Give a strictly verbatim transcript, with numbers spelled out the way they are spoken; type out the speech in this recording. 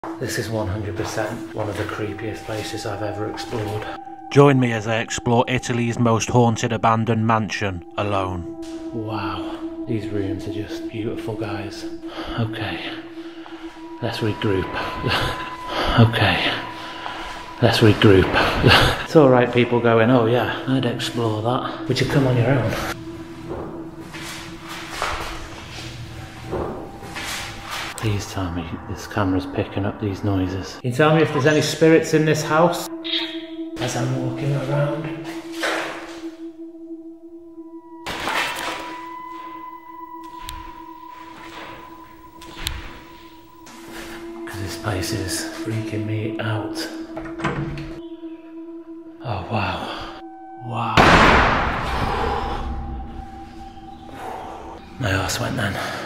This is one hundred percent one of the creepiest places I've ever explored. Join me as I explore Italy's most haunted abandoned mansion alone. Wow, these rooms are just beautiful, guys. Okay, let's regroup. Okay, let's regroup. It's alright people going, oh yeah, I'd explore that. Would you come on your own? Please tell me this camera's picking up these noises. Can you tell me if there's any spirits in this house? As I'm walking around. Because this place is freaking me out. Oh wow. Wow. My arse went then.